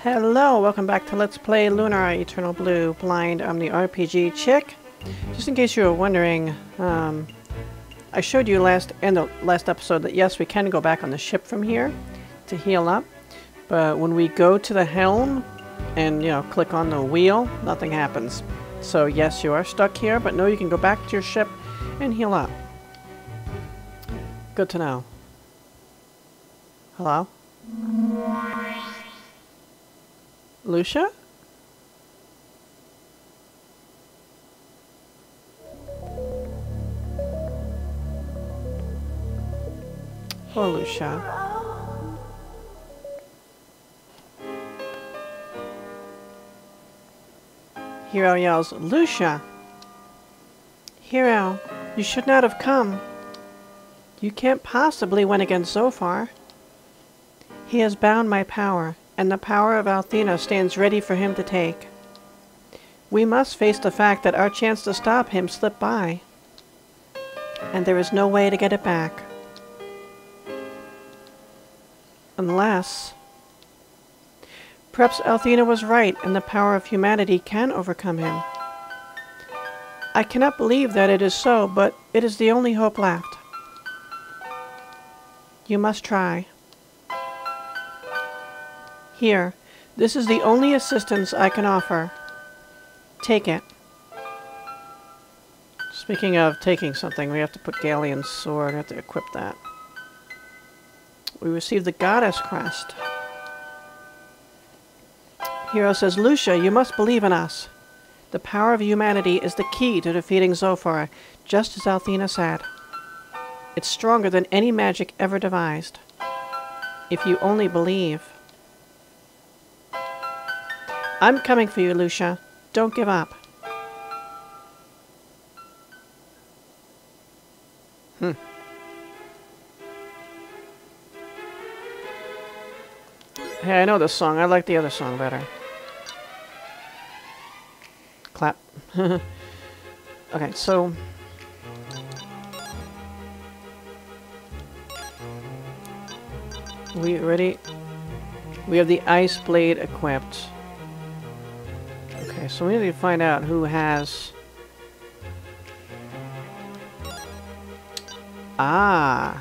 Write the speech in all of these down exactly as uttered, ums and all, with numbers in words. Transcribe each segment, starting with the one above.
Hello, welcome back to Let's Play Lunar, Eternal Blue, Blind. I'm the R P G chick. Just in case you were wondering, um, I showed you last in the last episode that yes, we can go back on the ship from here to heal up, but when we go to the helm and, you know, click on the wheel, nothing happens. So yes, you are stuck here, but no, you can go back to your ship and heal up. Good to know. Hello? Lucia? Poor Lucia. Hero yells, Lucia! Hero, you should not have come. You can't possibly win against Zophar. He has bound my power, and the power of Althena stands ready for him to take. We must face the fact that our chance to stop him slipped by, and there is no way to get it back. Unless... Perhaps Althena was right, and the power of humanity can overcome him. I cannot believe that it is so, but it is the only hope left. You must try. Here, this is the only assistance I can offer. Take it. Speaking of taking something, we have to put Galleon's sword. We have to equip that. We received the Goddess Crest. Hero says, Lucia, you must believe in us. The power of humanity is the key to defeating Zophar, just as Althena said. It's stronger than any magic ever devised. If you only believe. I'm coming for you, Lucia. Don't give up. Hmm. Hey, I know this song. I like the other song better. Clap. Okay, so... We ready? We have the ice blade equipped. Okay, so we need to find out who has... Ah!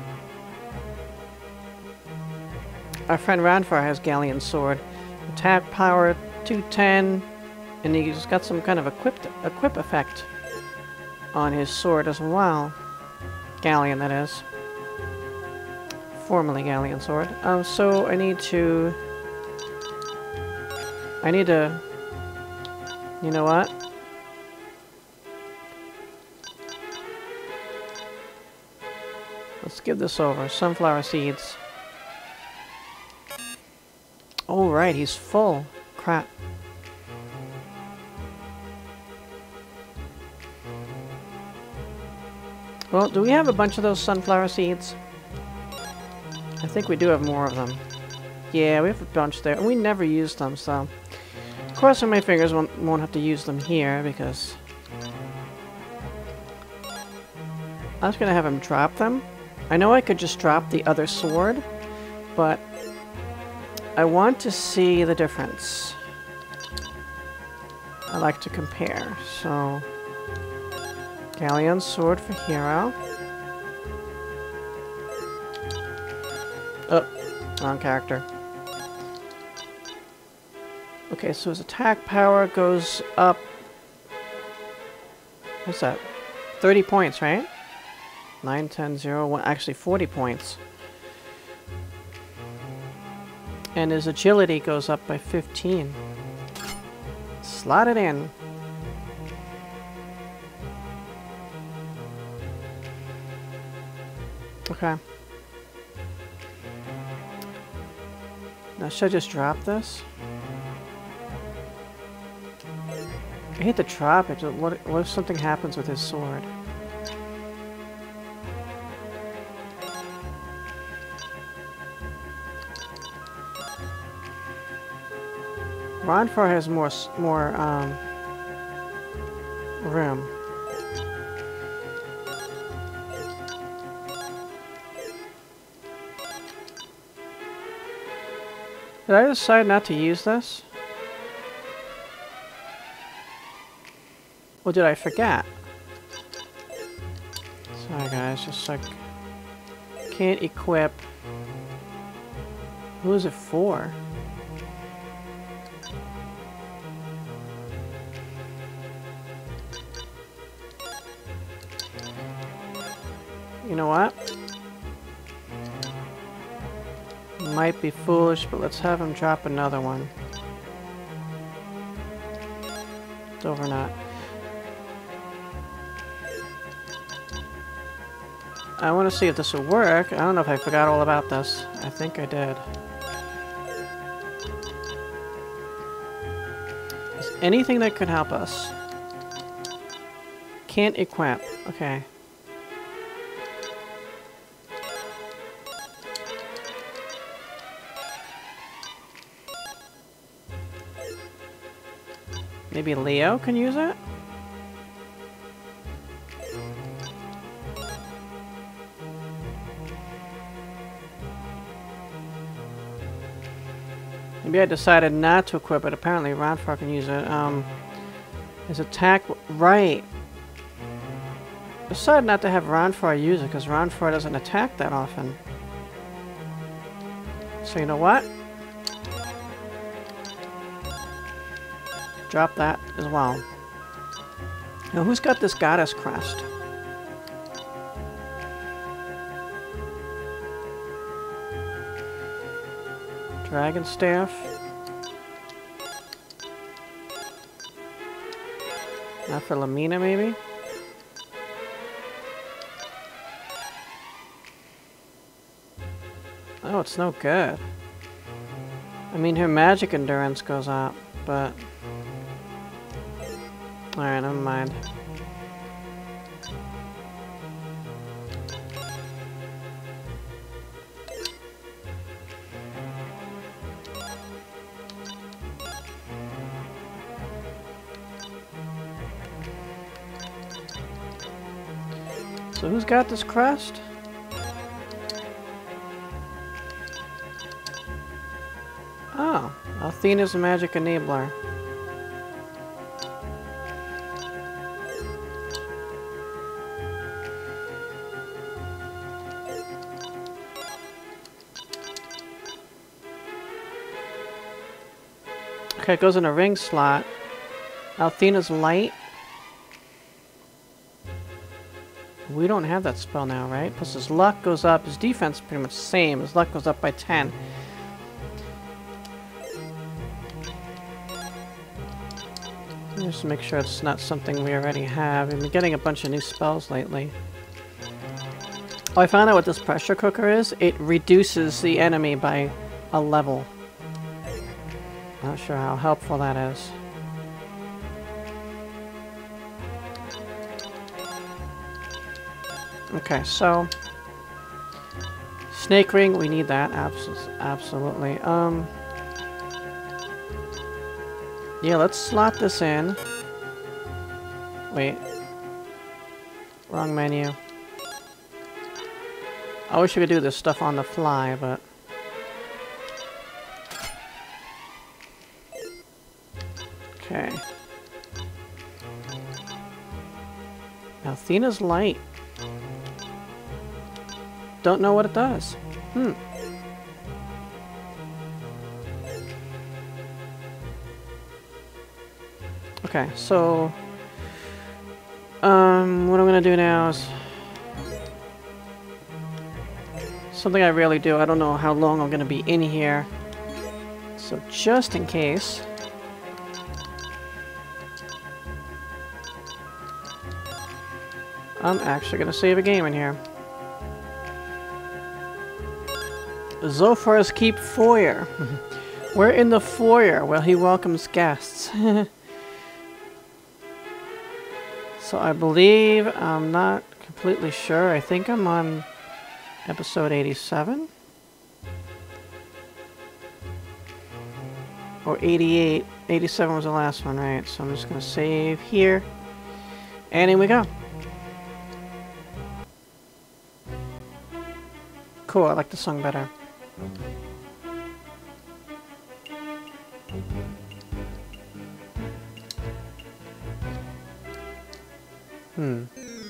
Our friend Zophar has Galleon's sword. Attack power two ten, and he's got some kind of equipped equip effect on his sword as well. Galleon, that is. Formerly Galleon sword. Um, so I need to... I need to... You know what? Let's give this over. Sunflower seeds. Oh, right, he's full. Crap. Well, do we have a bunch of those sunflower seeds? I think we do have more of them. Yeah, we have a bunch there. And we never use them, so... Crossing my fingers, won't, won't have to use them here, because... I was gonna have him drop them. I know I could just drop the other sword, but... I want to see the difference. I like to compare, so... Galleon's sword for hero. Oh, wrong character. Okay, so his attack power goes up... What's that? thirty points, right? nine, ten, zero, one... Actually, forty points. And his agility goes up by fifteen. Slot it in. Okay. Now, should I just drop this? I hate to drop it. What, what if something happens with his sword? Zophar has more more um, room. Did I decide not to use this? Or did I forget? Sorry guys, just like... Can't equip... Who is it for? You know what? Might be foolish, but let's have him drop another one. Zophar not. I want to see if this will work. I don't know if I forgot all about this. I think I did. Is anything that could help us? Can't equip. Okay. Maybe Leo can use it? Maybe I decided not to equip it. Apparently Zophar can use it. Um, his attack... Right. Decided not to have Zophar use it because Zophar doesn't attack that often. So you know what? Drop that as well. Now who's got this goddess crest? Dragon staff. Not for Lamina maybe? Oh, it's no good. I mean her magic endurance goes up, but... Alright, never mind. So who's got this crest? Oh, Athena's a magic enabler. Okay, it goes in a ring slot. Athena's light. We don't have that spell now, right? Plus his luck goes up. His defense is pretty much the same. His luck goes up by ten. Just to make sure it's not something we already have. We've been getting a bunch of new spells lately. Oh, I found out what this pressure cooker is. It reduces the enemy by a level. Not sure how helpful that is. Okay, so snake ring, we need that. Abs absolutely. Um, yeah, let's slot this in. Wait, wrong menu. I wish we could do this stuff on the fly, but. Okay. Athena's light. Don't know what it does. Hmm. Okay, so um, what I'm gonna do now is something I rarely do. I don't know how long I'm gonna be in here, so just in case. I'm actually gonna save a game in here. Zophar's Keep Foyer. We're in the foyer where he welcomes guests. So I believe, I'm not completely sure, I think I'm on episode eighty-seven? Or eighty-eight. eighty-seven was the last one, right? So I'm just gonna save here. And in we go. Cool, I like the song better. Hmm.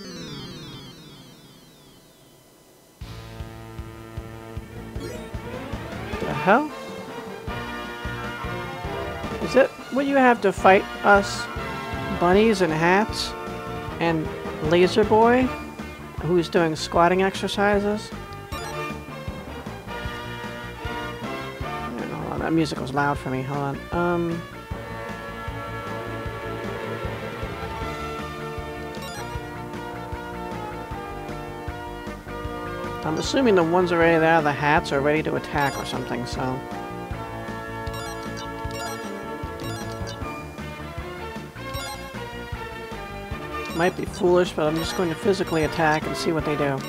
The hell? Is it what you have to fight us bunnies and hats and Laser Boy who's doing squatting exercises? I don't know, that music was loud for me. Hold on. Um I'm assuming the ones already there, the hats, are ready to attack or something, so... Might be foolish, but I'm just going to physically attack and see what they do.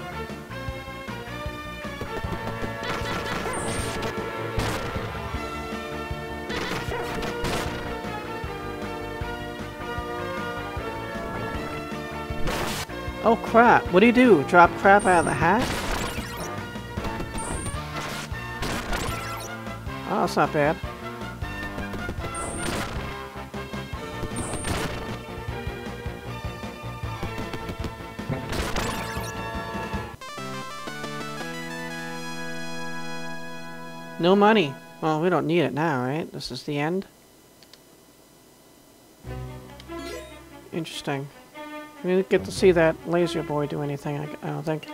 Oh crap, what do you do? Drop crap out of the hat? Oh, that's not bad. No money. Well, we don't need it now, right? This is the end. Interesting. We didn't get to see that Laser Boy do anything, I, I don't think.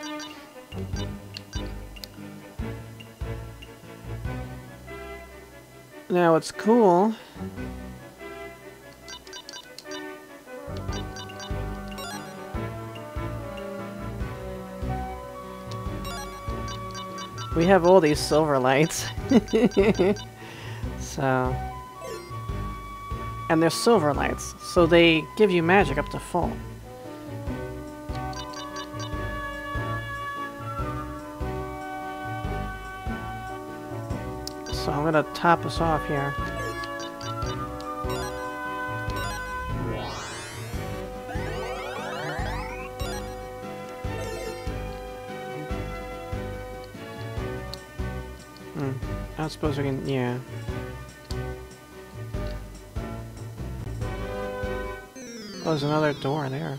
Now, it's cool. We have all these silver lights. So... And they're silver lights, so they give you magic up to full. So I'm gonna top us off here. Hmm. I suppose we can, yeah. Oh, there's another door there.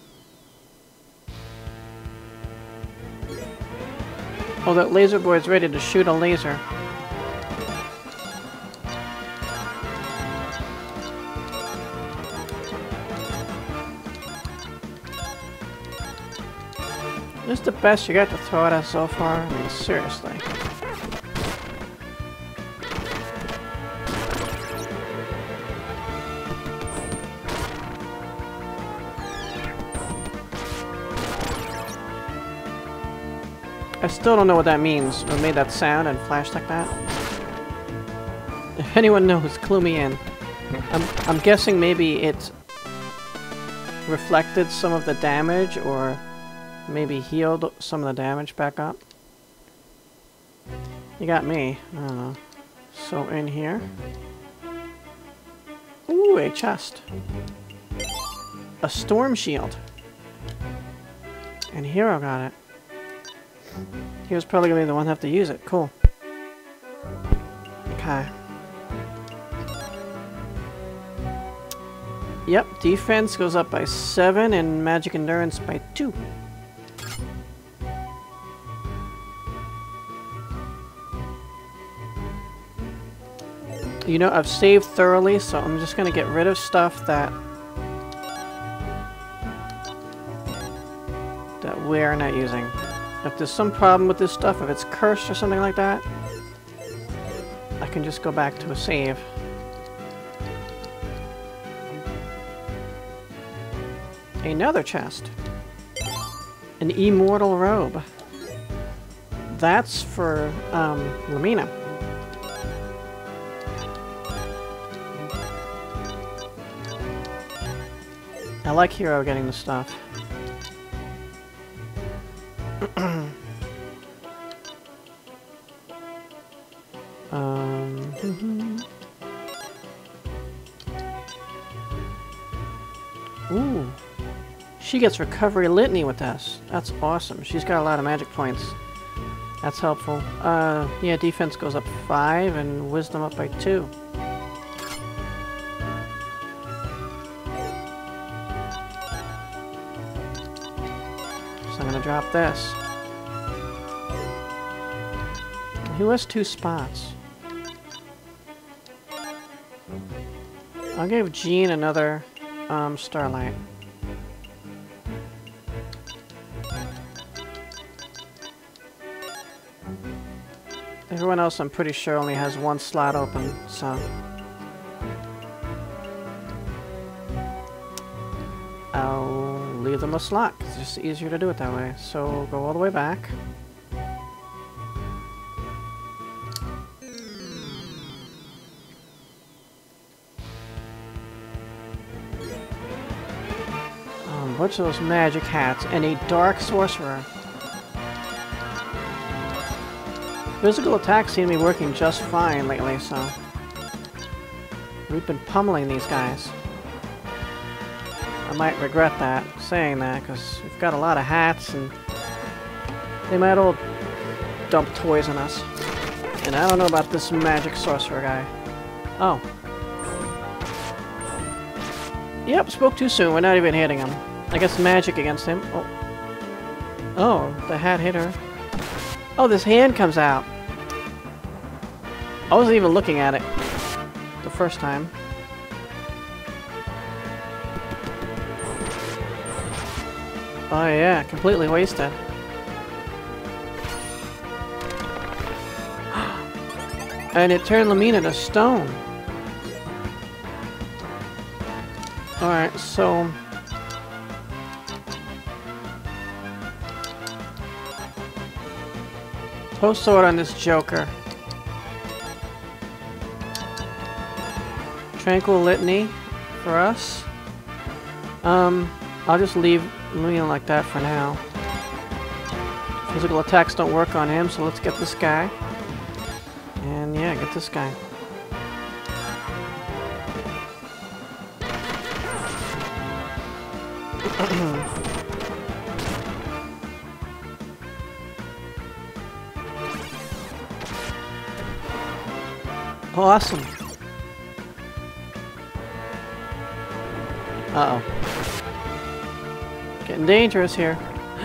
Oh, that Laser Boy is ready to shoot a laser. This is the best you got to throw at us so far? I mean, seriously. I still don't know what that means. What made that sound and flash like that? If anyone knows, clue me in. I'm, I'm guessing maybe it reflected some of the damage, or maybe healed some of the damage back up. You got me. I don't know. So in here. Ooh, a chest. A storm shield. And Hero got it. He was probably going to be the one to have to use it. Cool. Okay. Yep, defense goes up by seven and magic endurance by two. You know, I've saved thoroughly, so I'm just going to get rid of stuff that that we're not using. If there's some problem with this stuff, if it's cursed or something like that, I can just go back to a save. Another chest. An immortal robe. That's for um, Lamina. I like Hero getting the stuff. um, mm-hmm. Ooh. She gets recovery litany with us. That's awesome. She's got a lot of magic points. That's helpful. Uh, yeah, defense goes up five and wisdom up by two. gonna drop this. Who has two spots? I'll give Jean another um, Starlight. Everyone else, I'm pretty sure, only has one slot open, so... I'll leave them a slot, 'cause it's just easier to do it that way. So, go all the way back. Um, a bunch of those magic hats, and a dark sorcerer. Physical attacks seem to be working just fine lately, so... We've been pummeling these guys. I might regret that, saying that, because we've got a lot of hats, and... They might all dump toys on us. And I don't know about this magic sorcerer guy. Oh. Yep, spoke too soon, we're not even hitting him. I guess magic against him. Oh. Oh, the hat hit her. Oh, this hand comes out. I wasn't even looking at it the first time. Oh yeah, completely wasted. And it turned Lamina to stone. Alright, so... Post sword on this Joker. Tranquil Litany for us. Um, I'll just leave Lamina like that for now. Physical attacks don't work on him, so let's get this guy. And yeah, get this guy. Awesome. Uh-oh. Getting dangerous here.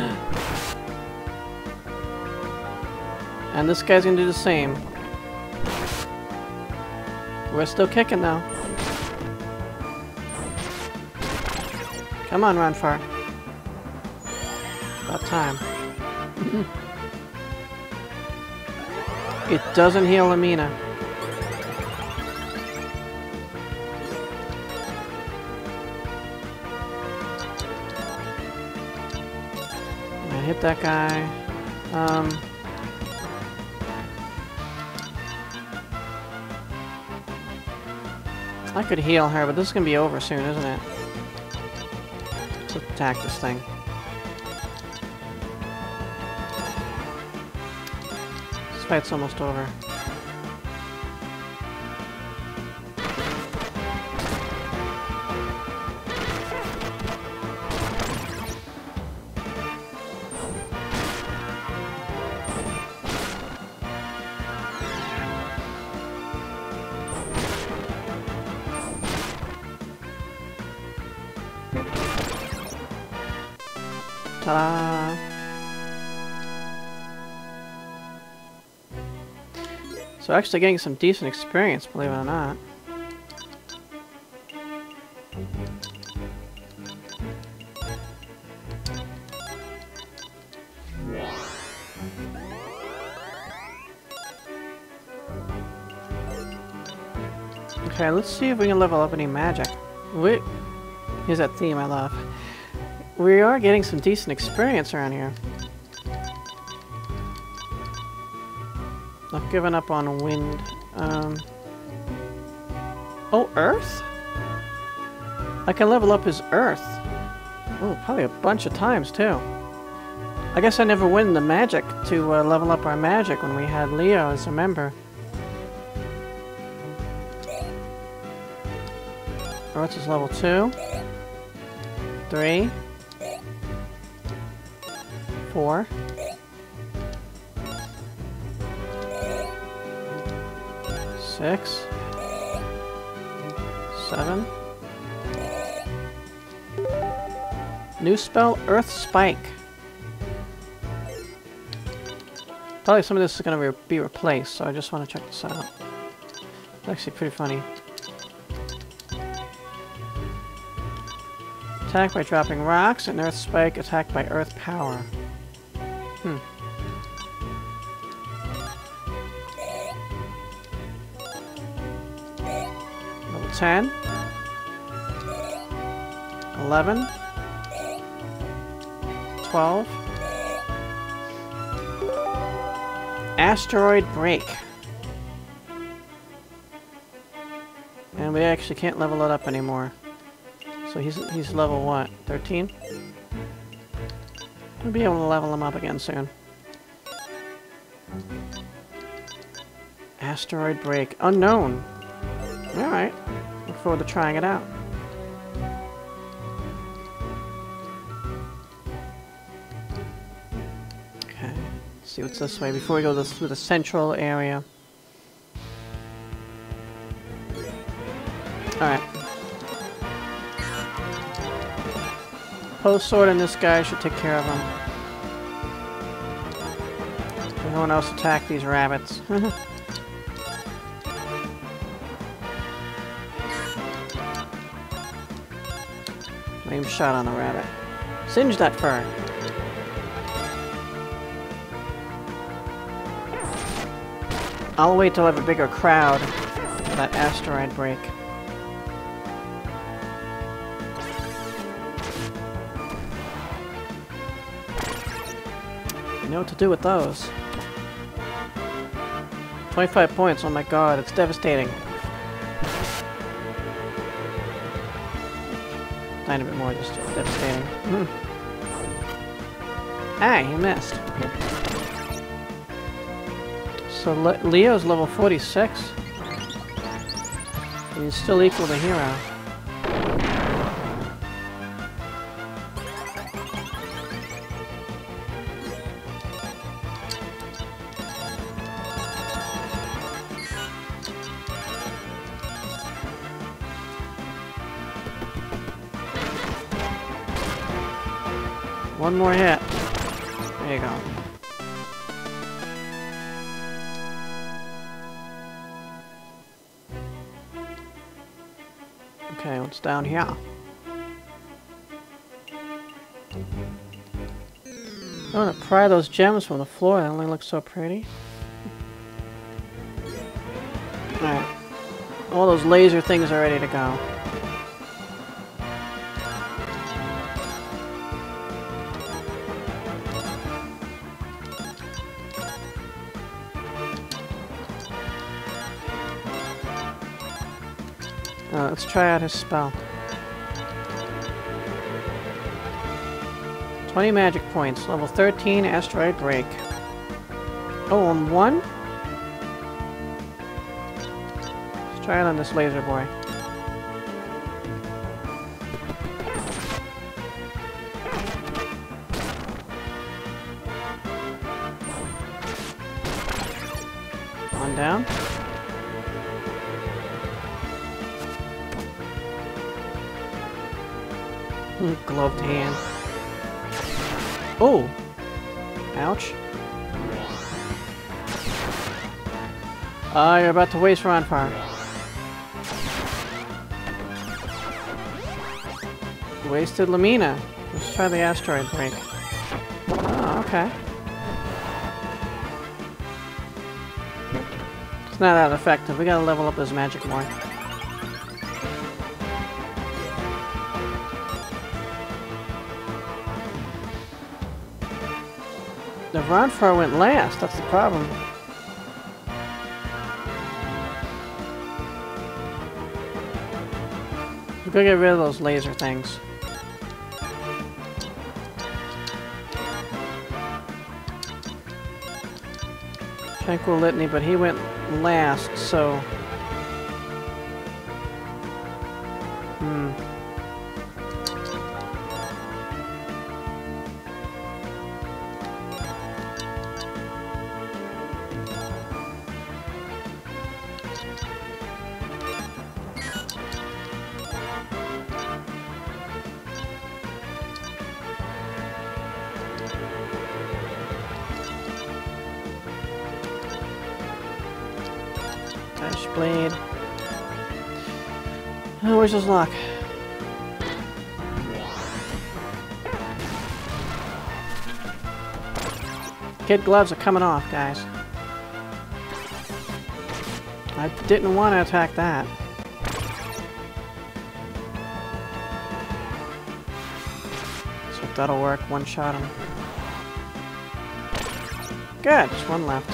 And this guy's gonna do the same. We're still kicking though. Come on, Ronfar. About time. It doesn't heal Lamina. Hit that guy. Um, I could heal her, but this is gonna be over soon, isn't it? Let's attack this thing. This fight's almost over. Ta-da! So actually getting some decent experience, believe it or not. Okay, let's see if we can level up any magic. Wait, here's that theme I love. We are getting some decent experience around here. Not giving up on wind. Um, oh, earth? I can level up his earth. Oh, probably a bunch of times too. I guess I never win the magic to uh, level up our magic when we had Leo as a member. Earth is level two. Three. Four. Six. Seven. New spell, Earth Spike. Probably some of this is going to re be replaced, so I just want to check this out. It's actually pretty funny. Attack by dropping rocks, and Earth Spike attacked by Earth Power. Hmm. Level ten. eleven. twelve. Asteroid Break. And we actually can't level it up anymore. So he's he's level what? thirteen? We'll be able to level him up again soon. Asteroid Break. Unknown. Alright. Look forward to trying it out. Okay. Let's see what's this way before we go this, through the central area. Alright. Post sword and this guy should take care of him. Everyone else attack these rabbits. Lame shot on the rabbit. Singe that fur. I'll wait till I have a bigger crowd for that asteroid break. I know what to do with those. twenty-five points, oh my god, it's devastating. Tiny bit more, just devastating. Mm. Ah, he missed. So Le Leo's level forty-six. He's still equal to Hero. One more hit. There you go. Okay, what's down here? I want to pry those gems from the floor. They only look so pretty. Alright. All those laser things are ready to go. Uh, let's try out his spell. twenty magic points. Level thirteen, Asteroid Break. Oh, on one? Let's try it on this laser boy. One down. Gloved hand. Oh! Ouch. Ah, uh, you're about to waste round fire. Wasted Lamina. Let's try the asteroid break. Oh, okay. It's not that effective. We gotta level up his magic more. The Ronfar went last, that's the problem. We gotta get rid of those laser things. Tranquil Litany, but he went last, so... Hmm. Dash blade. Oh, where's his luck? Kid gloves are coming off, guys. I didn't want to attack that. So that'll work. One shot him. Good. Just one left.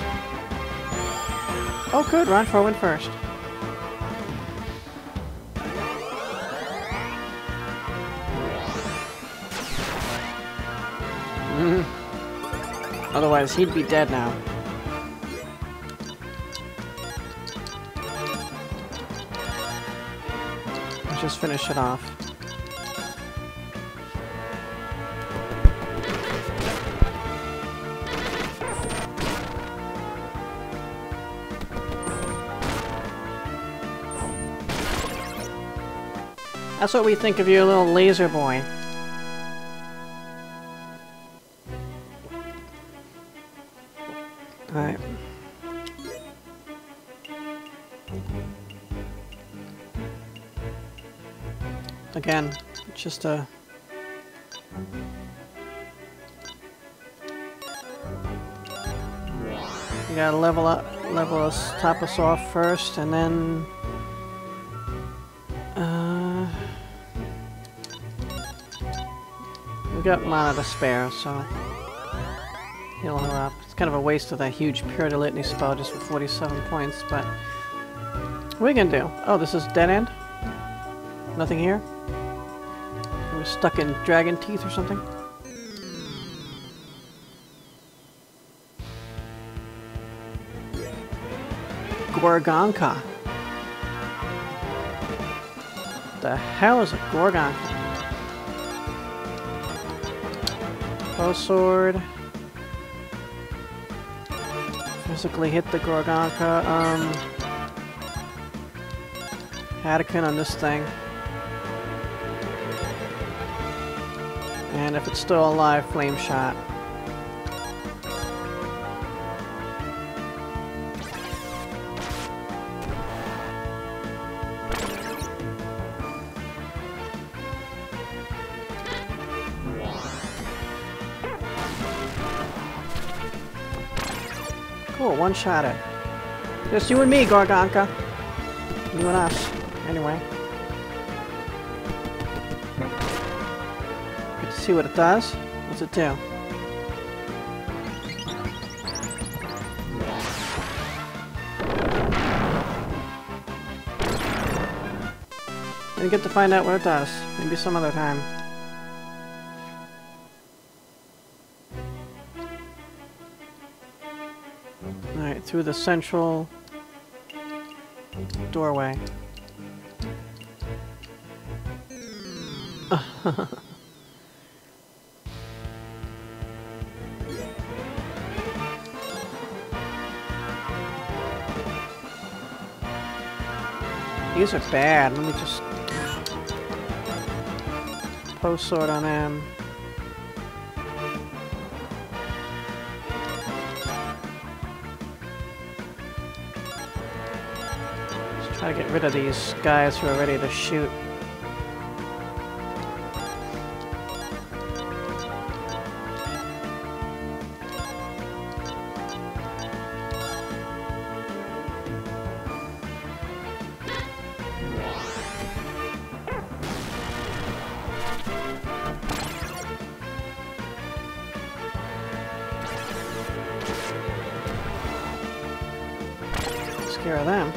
Oh, good. Ron for win first. Mm. Otherwise, he'd be dead now. Let's just finish it off. That's what we think of you, little laser boy. Alright. Again, just a... You gotta level up, level us, top us off first, and then... Uh... We got mana to spare, so... Heal her up. It's kind of a waste of that huge Pure to Litany spell just for forty-seven points, but... What are we gonna do? Oh, this is dead end? Nothing here? We're stuck in dragon teeth or something? Gorgonka. The hell is a Gorgonka? Bow sword. Physically hit the Gorgonka. Um, Hadouken on this thing. And if it's still alive, flame shot. Cool, one shot it. Just you and me, Gorgonka. You and us. Anyway. Good to see what it does. What's it do? Didn't get to find out what it does. Maybe some other time. Alright, through the central doorway. These are bad. Let me just post sword on them. Just try to get rid of these guys who are ready to shoot. Scare of them.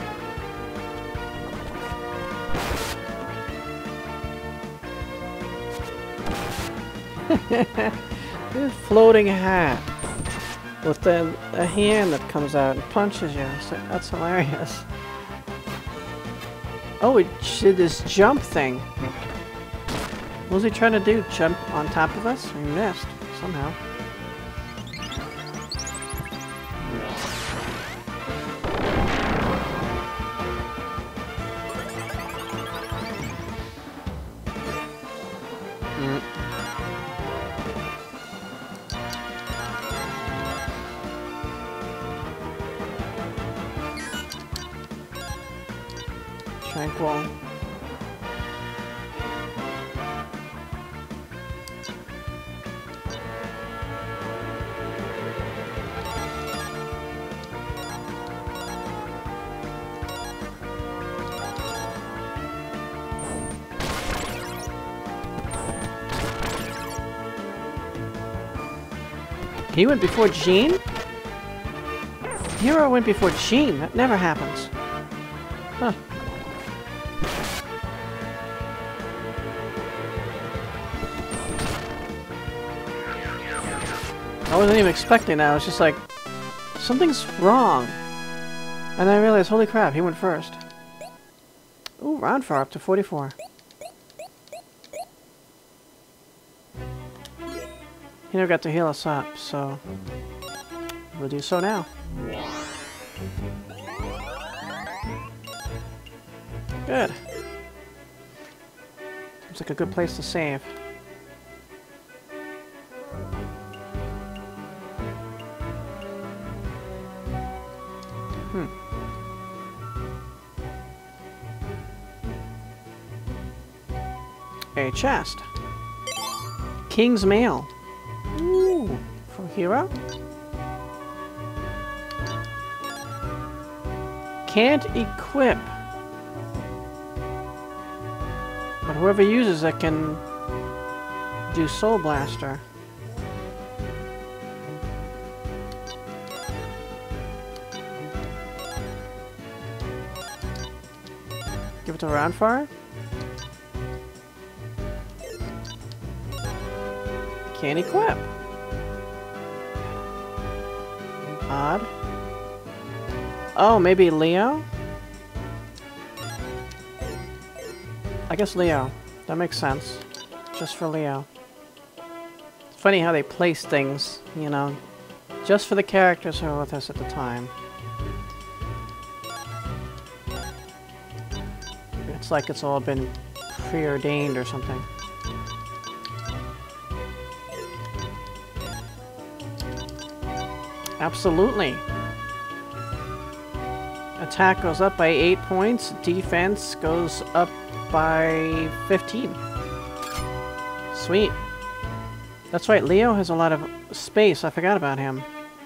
This floating hat with the, a hand that comes out and punches you. So that's hilarious. Oh, it did this jump thing. What was he trying to do? Jump on top of us? We missed somehow. Tranquil. He went before Jean? Hero went before Jean. That never happens. Huh. I wasn't even expecting that. I was just like, something's wrong. And then I realized, holy crap, he went first. Ooh, round far up to forty-four. He never got to heal us up, so we'll do so now. Good. Seems like a good place to save. Hmm. A chest. King's Mail. Ooh, from Hero? Can't equip. But whoever uses it can do Soul Blaster. Give it to Roundfire. Can't equip. Odd. Oh, maybe Leo? I guess Leo. That makes sense. Just for Leo. It's funny how they place things, you know, just for the characters who were with us at the time. It's like it's all been preordained or something. Absolutely. Attack goes up by eight points. Defense goes up by fifteen. Sweet. That's right, Leo has a lot of space. I forgot about him.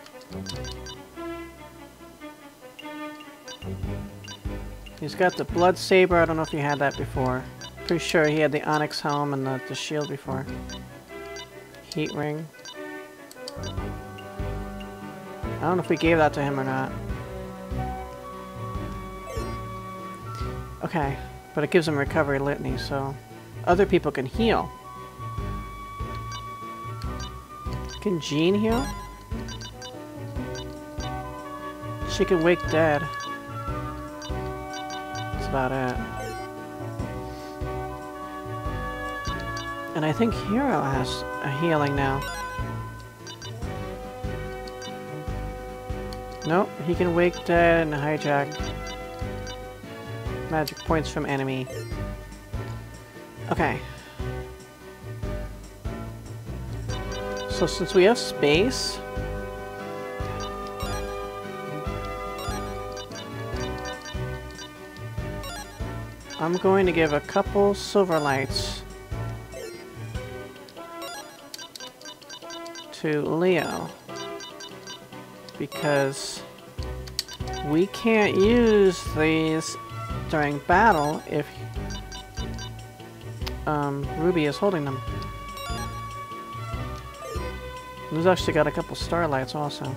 He's got the Blood Saber. I don't know if he had that before. Pretty sure he had the Onyx Helm and the, the shield before. Heat Ring. I don't know if we gave that to him or not. Okay, but it gives him Recovery Litany, so other people can heal. Can Jean heal? She can Wake Dead. That's about it. And I think Hero has a healing now. Nope, he can Wake Dead and hijack magic points from enemy. Okay. So since we have space, I'm going to give a couple silver lights to Leo. Because we can't use these during battle if um, Ruby is holding them. He's actually got a couple starlights also.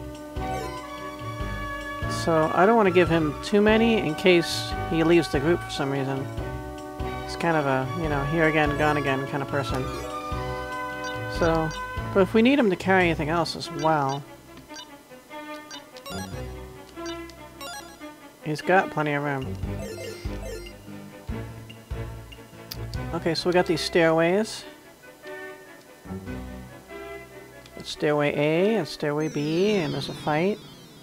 So I don't want to give him too many in case he leaves the group for some reason. He's kind of a, you know, here again, gone again kind of person. So, but if we need him to carry anything else as well, he's got plenty of room. Okay, so we got these stairways. It's stairway A and stairway B, and there's a fight.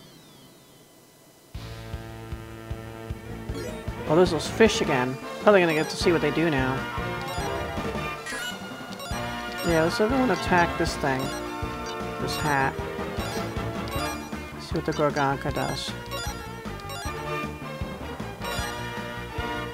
Oh, there's those fish again. Probably gonna get to see what they do now. Yeah, let's everyone attack this thing. This hat. See what the Gorgonka does.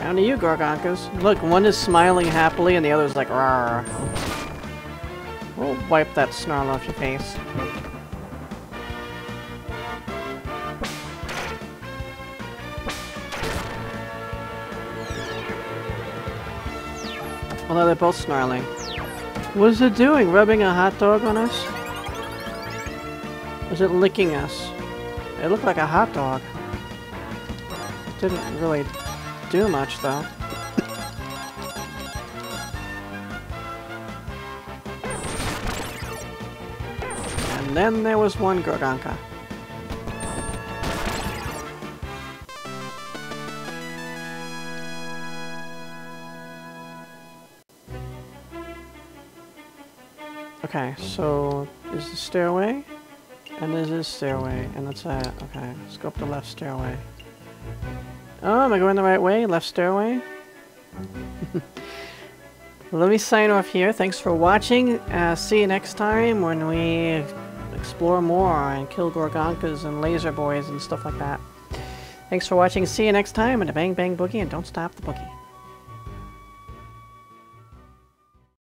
Down to you, Gorgonkas. Look, one is smiling happily and the other's like, rawr. We'll wipe that snarl off your face. Although they're both snarling. What is it doing? Rubbing a hot dog on us? Or is it licking us? It looked like a hot dog. Didn't really do much, though. And then there was one Gorgonka. Okay, so is the stairway, and there's this stairway, and that's it. Okay, let's go up the left stairway. Oh, am I going the right way? Left stairway? Let me sign off here. Thanks for watching. Uh, see you next time when we explore more and kill Gorgonkas and laser boys and stuff like that. Thanks for watching. See you next time, and a bang bang boogie, and don't stop the boogie.